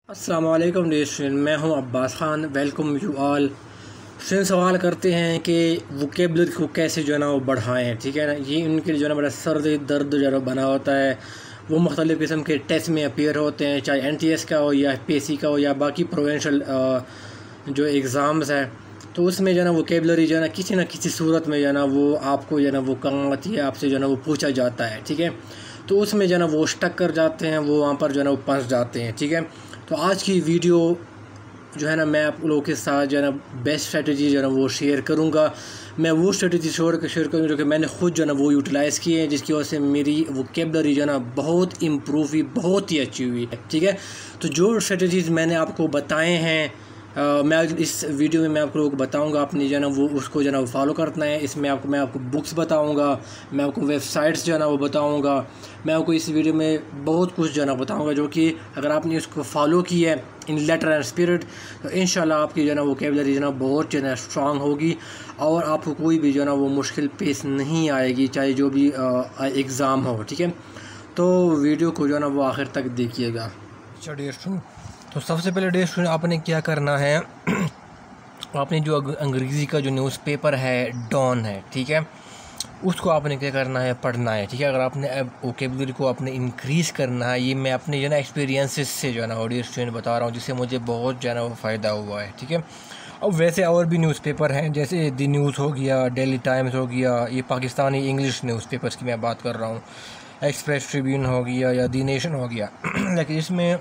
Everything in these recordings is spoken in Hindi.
अस्सलामुअलैकुम डियर स्टूडेंट, मैं हूं Abbas Khan. Welcome you all. Student सवाल करते हैं कि वोकेबलरी को कैसे जो है ना वो बढ़ाएँ। ठीक है ना, ये उनके लिए जो है ना बड़ा सर दर्द जो है बना होता है। वो मुख्तलिफ़ किस्म के टेस्ट में अपीयर होते हैं, चाहे NTS का हो या FPSC का हो या बाकी प्रोविंशियल जो एग्ज़ाम्स है। तो उसमें जो है ना वोकेबलरी जो है ना किसी सूरत में जो है ना वो आपको जो है ना वो काम आती है, आपसे जो है ना वो पूछा जाता है। ठीक है, तो उसमें जो है ना वो स्टक कर जाते हैं, वो वहाँ पर जो है ना वो फंस जाते हैं। ठीक है, तो आज की वीडियो जो है ना मैं आप लोगों के साथ जो है ना बेस्ट स्ट्रेटजी जो है ना वो शेयर करूँगा। मैं वो स्ट्रेटजी शेयर करूँगा जो कि मैंने ख़ुद जो है ना वो यूटिलाइज़ की है, जिसकी वजह से मेरी वोकेबलरी जो है ना बहुत इम्प्रूव हुई, बहुत ही अच्छी हुई है। ठीक है, तो जो स्ट्रेटजीज़ मैंने आपको बताए हैं मैं इस वीडियो में मैं आप लोगों को बताऊंगा, आपने जो है ना वो उसको जो है ना वो फॉलो करना है। इसमें मैं आपको बुक्स बताऊंगा, मैं आपको वेबसाइट्स जो है ना वो बताऊंगा, मैं आपको इस वीडियो में बहुत कुछ जो है ना बताऊंगा जो कि अगर आपने उसको फॉलो किया है इन लेटर एंड स्पिरिट तो इंशाल्लाह आपकी जो है ना वोकेबलरी जो है ना बहुत जो है ना स्ट्रॉन्ग होगी और आपको कोई भी जो है ना वो मुश्किल पेश नहीं आएगी, चाहे जो भी एग्ज़ाम हो। ठीक है, तो वीडियो को जो है ना वो आखिर तक देखिएगा। चलिए, तो सबसे पहले डियर स्टूडेंट आपने क्या करना है आपने जो अंग्रेज़ी का जो न्यूज़पेपर है डॉन है, ठीक है, उसको आपने क्या करना है, पढ़ना है। ठीक है, अगर आपने वोकेबलरी को आपने इंक्रीज़ करना है, ये मैं अपने जो है ना एक्सपीरियंसेस से जो है ना डियर स्टूडेंट बता रहा हूँ, जिससे मुझे बहुत जो है ना वो फ़ायदा हुआ है। ठीक है, अब वैसे और भी न्यूज़पेपर हैं, जैसे द न्यूज़ हो गया, डेली टाइम्स हो गया, ये पाकिस्तानी इंग्लिश न्यूज़पेपर्स की मैं बात कर रहा हूँ, एक्सप्रेस ट्रिब्यून हो गया या द नेशन हो गया लेकिन इसमें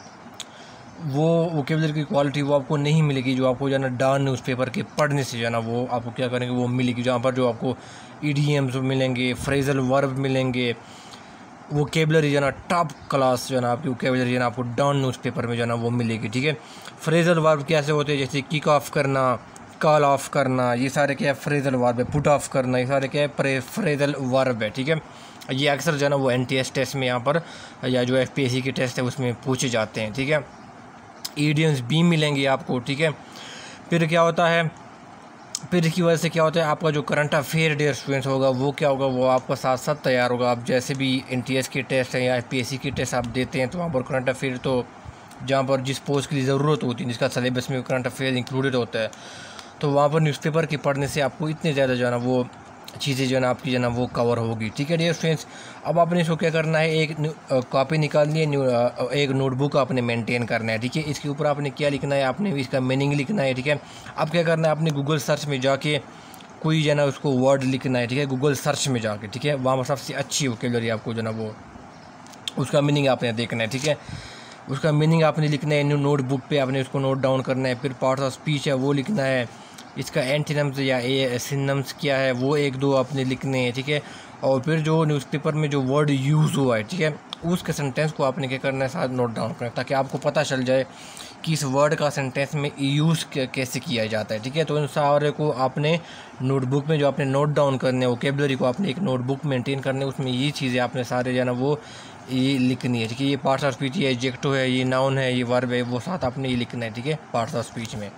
वो वोकेबलरी की क्वालिटी वो आपको नहीं मिलेगी जो आपको जो है ना डॉन न्यूज़पेपर के पढ़ने से जो है ना वो आपको क्या करेंगे वो मिलेगी, जहाँ पर जो आपको EDMs मिलेंगे, फ्रेजल वर्ब मिलेंगे, वोकेबलरी जो है ना टॉप क्लास जो है ना आपकी वोकेबलरी जो है ना आपको डॉन न्यूज़पेपर में जो है ना वो मिलेगी। ठीक है, फ्रेजल वर्ब कैसे होते हैं, जैसे किक ऑफ करना, कॉल ऑफ करना, ये सारे क्या है फ्रेजल वर्ब है, पुट ऑफ करना, ये सारे क्या है फ्रेजल वर्ब है। ठीक है, ये अक्सर जो है ना वो NTS टेस्ट में यहाँ पर या जो FPSC के टेस्ट है उसमें पूछे जाते हैं। ठीक है, ईडियम्स भी मिलेंगे आपको। ठीक है, फिर क्या होता है, फिर इसकी वजह से क्या होता है, आपका जो करंट अफेयर डियर स्टूडेंट्स होगा वो क्या होगा, वो आपका साथ साथ तैयार होगा। आप जैसे भी NTS के टेस्ट हैं या FPSC के टेस्ट आप देते हैं तो वहाँ पर करंट अफेयर तो जहाँ पर जिस पोस्ट की ज़रूरत होती है, जिसका सिलेबस में करंट अफेयर इंक्लूडेड होता है, तो वहाँ पर न्यूज़पेपर के पढ़ने से आपको इतने ज़्यादा जो है ना वो चीज़ें जो है ना आपकी जो है ना वो कवर होगी। ठीक है डियर स्टूडेंट्स, अब आपने इसको क्या करना है, एक कॉपी निकालनी है, एक नोटबुक आपने मेंटेन करना है। ठीक है, इसके ऊपर आपने क्या लिखना है, आपने इसका मीनिंग लिखना है। ठीक है, अब क्या करना है, आपने गूगल सर्च में जाके कोई जो है ना उसको वर्ड लिखना है। ठीक है, गूगल सर्च में जाके, ठीक है, वहाँ पर सबसे अच्छी वोकेबलरी आपको जो है ना वो उसका मीनिंग आपने देखना है। ठीक है, उसका मीनिंग आपने लिखना है, नोटबुक पे आपने उसको नोट डाउन करना है। फिर पार्ट्स ऑफ स्पीच है वो लिखना है, इसका एंटीनम्स या सिनोनिम्स क्या है वो एक दो आपने लिखने हैं। ठीक है, और फिर जो न्यूज़पेपर में जो वर्ड यूज़ हुआ है, ठीक है, उसके सेंटेंस को आपने क्या करना है साथ नोट डाउन करना है, ताकि आपको पता चल जाए कि इस वर्ड का सेंटेंस में यूज़ कैसे किया जाता है। ठीक है, तो इन सारे को आपने नोटबुक में जो आपने नोट डाउन करने हैं, वोकेबलरी को आपने एक नोटबुक मेंटेन करने, उसमें ये चीज़ें आपने सारे जो है ना वो ये लिखनी है। ठीक है, ये पार्ट्स ऑफ स्पीच, ये एडजेक्टिव है, ये नाउन है, ये वर्ब है, वो साथ आपने ये लिखना है। ठीक है, पार्ट्स ऑफ स्पीच में।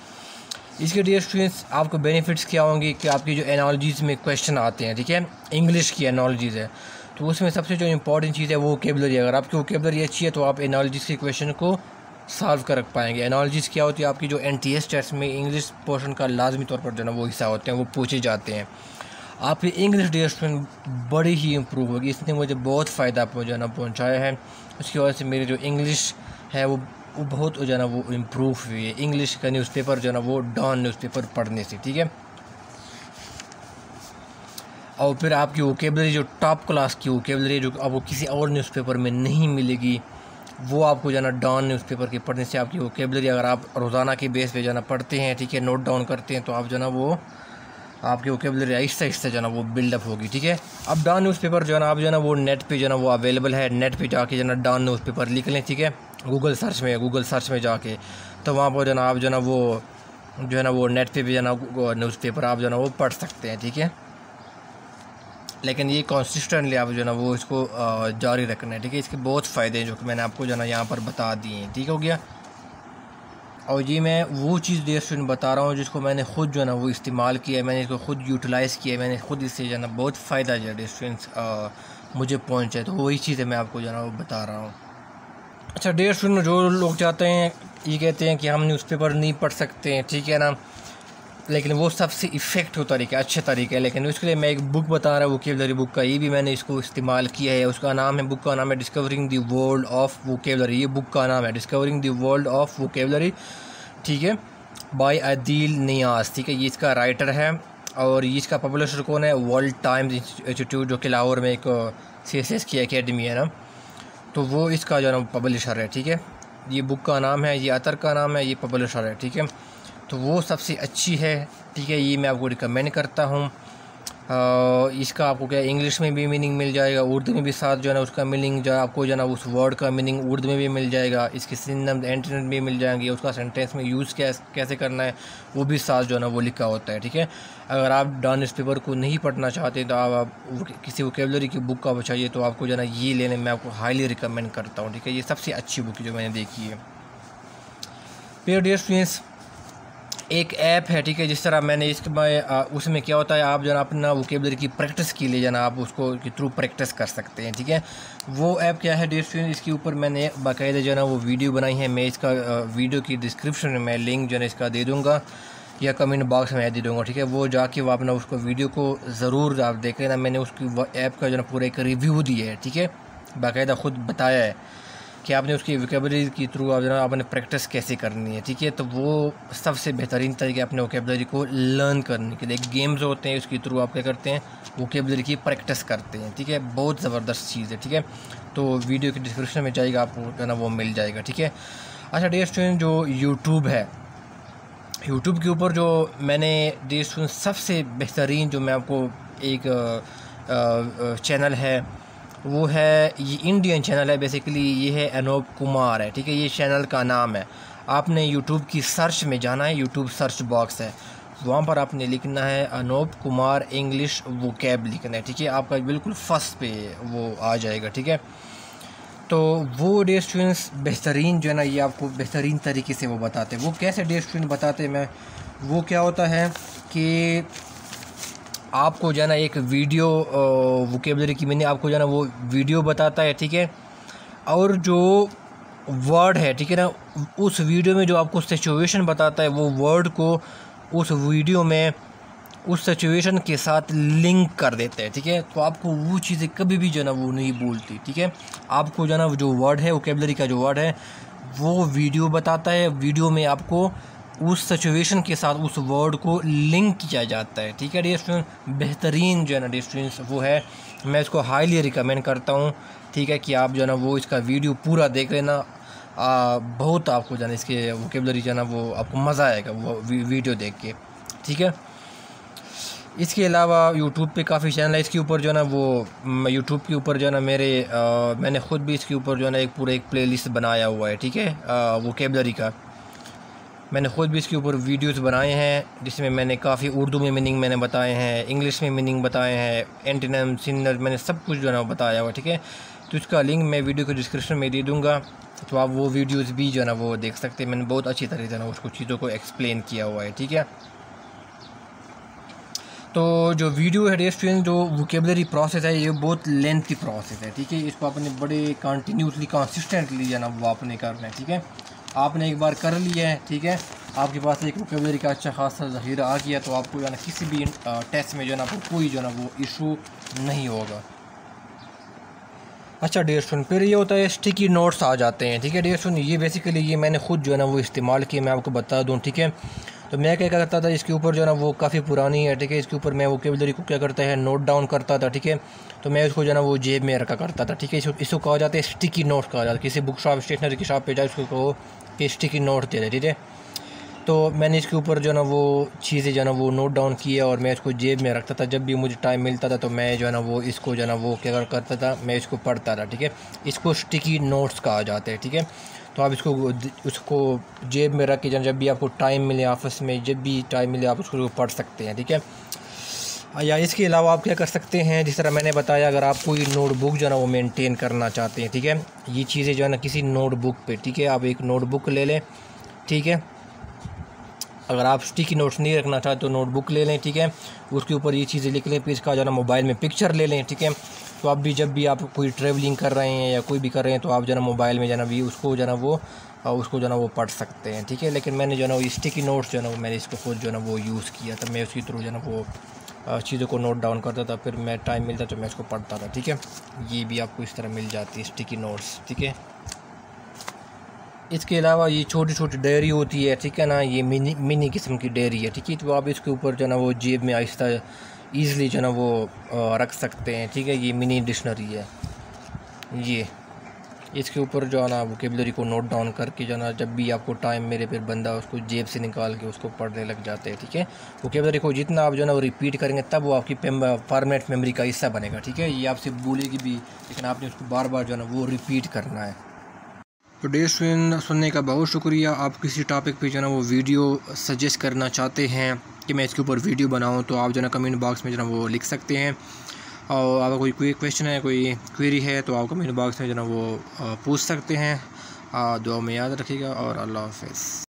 इसके डियर स्टूडेंट्स आपको बेनिफिट्स क्या होंगे कि आपकी जो एनालॉजीज़ में क्वेश्चन आते हैं, ठीक है, इंग्लिश की एनालॉजीज़ है, तो उसमें सबसे जो इंपॉर्टेंट चीज़ है वो वोकेबलरी। अगर आपकी वोकेबलरी अच्छी है तो आप एनालॉजीज़ के क्वेश्चन को सॉल्व कर पाएंगे। एनालॉजीज़ क्या होती है, आपकी जो NTS टेस्ट में इंग्लिश पोर्शन का लाजमी तौर पर जो है वो हिस्सा होते हैं, वो पूछे जाते हैं। आपकी इंग्लिश डियर स्टूडेंट बड़ी ही इम्प्रूव होगी। इसने मुझे बहुत फ़ायदा जो है ना पहुँचाया है, उसकी वजह से मेरी जो इंग्लिश है वो बहुत जो है ना वो इम्प्रूव हुई है इंग्लिश का न्यूज़पेपर जो है ना वो डॉन न्यूज़पेपर पढ़ने से। ठीक है, और फिर आपकी वोकेबलरी जो टॉप क्लास की वोकेबलरी जो आपको किसी और न्यूज़पेपर में नहीं मिलेगी, वो आपको जो है ना डॉन न्यूज़पेपर के पढ़ने से आपकी वोकेबलरी, अगर आप रोज़ाना के बेस पे जो है ना पढ़ते हैं, ठीक है, नोट डाउन करते हैं, तो आप जो है ना वो आपकी वोकेबलरी आहिस्ता आहिस्ता जो है ना वो बिल्डअप होगी। ठीक है, अब डॉन न्यूज़पेपर जो है ना आप जो है ना वो नेट पे जो है ना वो अवेलेबल है, नेट पे जाके जो है ना डॉन न्यूज़पेपर लिख लें। ठीक है, गूगल सर्च में जाके, तो वहाँ पर जो है ना आप जो है ना वो नेट पे भी जो है ना न्यूज़पेपर आप जो है ना वो पढ़ सकते हैं। ठीक है, लेकिन ये कंसिस्टेंटली आप जो है ना वो इसको जारी रखना है। ठीक है, इसके बहुत फ़ायदे हैं जो कि मैंने आपको जो है ना यहाँ पर बता दिए हैं। ठीक हो गया, और ये मैं वो चीज़ डियर स्टूडेंट बता रहा हूँ जिसको मैंने ख़ुद जो है ना वो इस्तेमाल किया है, मैंने इसको ख़ुद यूटिलाइज़ किया है, मैंने ख़ुद इससे जो है ना बहुत फ़ायदा जो है डियर स्टूडेंट्स मुझे पहुँचा है, तो वही चीज़ें मैं आपको जो है ना वो बता रहा हूँ। अच्छा डियर स्टूडेंट, जो लोग चाहते हैं, ये कहते हैं कि हम न्यूज़पेपर नहीं पढ़ सकते हैं, ठीक है ना, लेकिन वो सबसे इफ़ेक्टिव तरीका, अच्छे तरीके है, लेकिन उसके लिए मैं एक बुक बता रहा हूँ, वोकेबलरी बुक का, ये भी मैंने इसको इस्तेमाल किया है। उसका नाम है, बुक का नाम है discovering the world of vocabulary. ये बुक का नाम है discovering the world of vocabulary, ठीक है, बाय आदिल नियाज़, ठीक है। ये इसका राइटर है और ये इसका पब्लिशर कौन है, वर्ल्ड टाइम्स इंस्टीट्यूट, जो कि लाहौर में एक CSS की एकेडमी है ना, तो वो इसका जो है पब्लिशर है, ठीक है। ये बुक का नाम है, ये अतर का नाम है, ये पब्लिशर है, ठीक है। तो वो सबसे अच्छी है, ठीक है, ये मैं आपको रिकमेंड करता हूँ। इसका आपको क्या इंग्लिश में भी मीनिंग मिल जाएगा, उर्दू में भी साथ जो है ना उसका मीनिंग जो आपको जो है ना उस वर्ड का मीनिंग उर्दू में भी मिल जाएगा, इसके सिनोनिम्स एंटोनिम्स भी मिल जाएंगे, उसका सेंटेंस में यूज़ कैसे करना है वो भी साथ जो है ना वो लिखा होता है, ठीक है। अगर आप न्यूज़पेपर को नहीं पढ़ना चाहते तो आप किसी वोकेबलरी की बुक का चाहिए तो आपको जो है ना ये लेने मैं आपको हाईली रिकमेंड करता हूँ, ठीक है। ये सबसे अच्छी बुक जो मैंने देखी है। फिर डियर स्टूडेंट्स, एक ऐप है, ठीक है, जिस तरह मैंने उसमें क्या होता है, आप जो है अपना वोकेबलरी की प्रैक्टिस के लिए जो ना आप उसको के थ्रू प्रैक्टिस कर सकते हैं, ठीक है। वो ऐप क्या है डियर स्टूडेंट, इसके ऊपर मैंने बाकायदा जो है ना वो वीडियो बनाई है। मैं इसका वीडियो की डिस्क्रिप्शन में मैं लिंक जो है इसका दे दूँगा या कमेंट बॉक्स में दे दूँगा, ठीक है। वो जाके वो अपना उसको वीडियो को ज़रूर आप देख लेना। मैंने उसकी ऐप का जो है पूरा एक रिव्यू दिया है, ठीक है, बाकायदा ख़ुद बताया है कि आपने उसकी वोकेबलरी के थ्रू आप जो है आपने प्रैक्टिस कैसे करनी है, ठीक है। तो वो सबसे बेहतरीन तरीके अपने वोकेबलरी को लर्न करने के लिए गेम्स होते हैं, उसके थ्रू आप क्या करते हैं, वोकेबलरी की प्रैक्टिस करते हैं, ठीक है। बहुत ज़बरदस्त चीज़ है, ठीक है। तो वीडियो की डिस्क्रिप्शन में जाएगा, आपको जो है ना वो मिल जाएगा, ठीक है। अच्छा डियर स्टूडेंट, जो यूट्यूब है, यूट्यूब के ऊपर जो मैंने डियर स्टूडेंट सबसे बेहतरीन जो मैं आपको एक चैनल है वो है, ये इंडियन चैनल है बेसिकली, ये है अनूप कुमार है, ठीक है। ये चैनल का नाम है, आपने यूट्यूब की सर्च में जाना है, यूट्यूब सर्च बॉक्स है, वहाँ पर आपने लिखना है अनूप कुमार इंग्लिश वोकैब लिखना है, ठीक है। आपका बिल्कुल फर्स्ट पे वो आ जाएगा, ठीक है। तो वो डियर स्टूडेंट्स बेहतरीन जो है ना ये आपको बेहतरीन तरीके से वो बताते हैं। वो कैसे डियर स्टूडेंट बताते हैं, मैं वो क्या होता है कि आपको जो है ना एक वीडियो वोकेबलरी की मैंने आपको जो है ना वो वीडियो बताता है, ठीक है। और जो वर्ड है, ठीक है ना, उस वीडियो में जो आपको सिचुएशन बताता है वो वर्ड को उस वीडियो में उस सिचुएशन के साथ लिंक कर देते हैं, ठीक है। तो आपको वो चीज़ें कभी भी जो है ना वो नहीं भूलती, ठीक है। आपको जो है ना जो वर्ड है वोकेबलरी का जो वर्ड है वो वीडियो बताता है, वीडियो में आपको उस सिचुएशन के साथ उस वर्ड को लिंक किया जाता है, ठीक है डियर स्टूडेंट। बेहतरीन जो है ना डियर स्टूडेंट्स वो है, मैं इसको हाईली रिकमेंड करता हूँ, ठीक है, कि आप जो है ना वो इसका वीडियो पूरा देख लेना। बहुत आपको जो है इसके वोकेबलरी जो है ना वो आपको मज़ा आएगा वो वीडियो देख के, ठीक है। इसके अलावा यूट्यूब पे काफ़ी चैनल है, इसके ऊपर जो है ना वो यूट्यूब के ऊपर जो है ना मैंने ख़ुद भी इसके ऊपर जो है ना एक पूरा एक प्लेलिस्ट बनाया हुआ है, ठीक है, वोकेबलरी का। मैंने ख़ुद भी इसके ऊपर वीडियोस बनाए हैं जिसमें मैंने काफ़ी उर्दू में मीनिंग मैंने बताए हैं, इंग्लिश में मीनिंग बताए हैं, एंटोनिम सिनोनिम मैंने सब कुछ जो है ना बताया हुआ, ठीक है। तो इसका लिंक मैं वीडियो को डिस्क्रिप्शन में दे दूँगा, तो आप वो वीडियोस भी जो है ना वो देख सकते हैं। मैंने बहुत अच्छी तरह से ना उसको चीज़ों को एक्सप्लेन किया हुआ है, ठीक है। तो जो वीडियो है डियर स्टूडेंट, जो वोकेबलरी प्रोसेस है ये बहुत लेंथी प्रोसेस है, ठीक है। इसको आपने बड़े कंटिन्यूसली कंसिस्टेंटली जो है ना वो आपने करना है, ठीक है। आपने एक बार कर लिया है, ठीक है, आपके पास एक वोकेबलरी का अच्छा खासा ज़ख़ीरा आ गया, तो आपको जो है ना किसी भी टेस्ट में जो है ना आपको कोई जो है ना वो इशू नहीं होगा। अच्छा डियर स्टूडेंट, फिर ये होता है स्टिकी नोट्स आ जाते हैं, ठीक है डियर स्टूडेंट। ये बेसिकली ये मैंने खुद जो है ना वो इस्तेमाल किए, मैं आपको बता दूँ, ठीक है। तो मैं क्या करता था, इसके ऊपर जो है ना वो काफ़ी पुरानी है, ठीक है, इसके ऊपर मैं वोकेबलरी को क्या करता है नोट डाउन करता था, ठीक है। तो मैं उसको जो है ना वो जेब में रखा करता था, ठीक है। इसको कहा जाता है स्टिकी नोट्स कहा जाता है। किसी बुक शॉप स्टेशनरी की शॉप पे जाए उसको कहो कि स्टिकी नोट दे दे, ठीक है। तो मैंने इसके ऊपर जो है ना वो चीज़ें जो है ना वो नोट डाउन किया और मैं इसको जेब में रखता था। जब भी मुझे टाइम मिलता था तो मैं जो है ना वो इसको जो है ना वो क्या करता था, मैं इसको पढ़ता था, ठीक है। इसको स्टिकी नोट्स कहा जाता है, ठीक है। तो आप उसको जेब में रख के जब भी आपको टाइम मिले ऑफिस में, जब भी टाइम मिले आप उसको पढ़ सकते हैं, ठीक है। या इसके अलावा आप क्या कर सकते हैं, जिस तरह मैंने बताया, अगर आप कोई नोटबुक जो है ना वो मेंटेन करना चाहते हैं, ठीक है, ये चीज़ें जो है ना किसी नोटबुक पे, ठीक है, आप एक नोटबुक ले लें, ठीक है। अगर आप स्टिकी नोट्स नहीं रखना चाहते तो नोटबुक ले लें, ठीक है, उसके ऊपर ये चीज़ें लिख लें। फिर इसका जो है ना मोबाइल में पिक्चर ले लें, ठीक है। तो आप भी जब भी आप कोई ट्रैवलिंग कर रहे हैं या कोई भी कर रहे हैं तो आप जो है ना मोबाइल में जो है ना भी उसको जो है ना वो पढ़ सकते हैं, ठीक है। लेकिन मैंने जो है ना वो स्टिकी नोट्स जो है ना मैंने इसको खुद जो है ना वो यूज़ किया था। मैं उसके थ्रू जो है ना वो चीज़ों को नोट डाउन करता था, फिर मैं टाइम मिलता तो मैं इसको पढ़ता था, ठीक है। ये भी आपको इस तरह मिल जाती है स्टिकी नोट्स, ठीक है। इसके अलावा ये छोटी छोटी डायरी होती है, ठीक है ना, ये मिनी किस्म की डायरी है, ठीक है। तो आप इसके ऊपर जो है ना वो जेब में आहिस्ता ईज़िली जो है ना वो रख सकते हैं, ठीक है। ये मिनी डिक्शनरी है, ये इसके ऊपर जो है ना वोकेबलरी को नोट डाउन करके जो है ना जब भी आपको टाइम मेरे फिर बंदा उसको जेब से निकाल के उसको पढ़ने लग जाते हैं, ठीक है। वोकेबलरी को जितना आप जो है ना वो रिपीट करेंगे तब वो आपकी परमानेंट मेमोरी का हिस्सा बनेगा, ठीक है। ये आपसे भूलेगी भी, लेकिन आपने उसको बार बार जो है ना वो रिपीट करना है। तो डियर स्टूडेंट, सुनने का बहुत शुक्रिया। आप किसी टॉपिक पे जो है ना वो वीडियो सजेस्ट करना चाहते हैं कि मैं इसके ऊपर वीडियो बनाऊं तो आप जो है ना कमेंट बॉक्स में जो है ना वो लिख सकते हैं। और अगर कोई क्वेश्चन है, कोई क्वेरी है तो आप कमेंट बॉक्स में जो है ना वो पूछ सकते हैं। दुआ में याद रखिएगा और अल्लाह हाफ़िज़।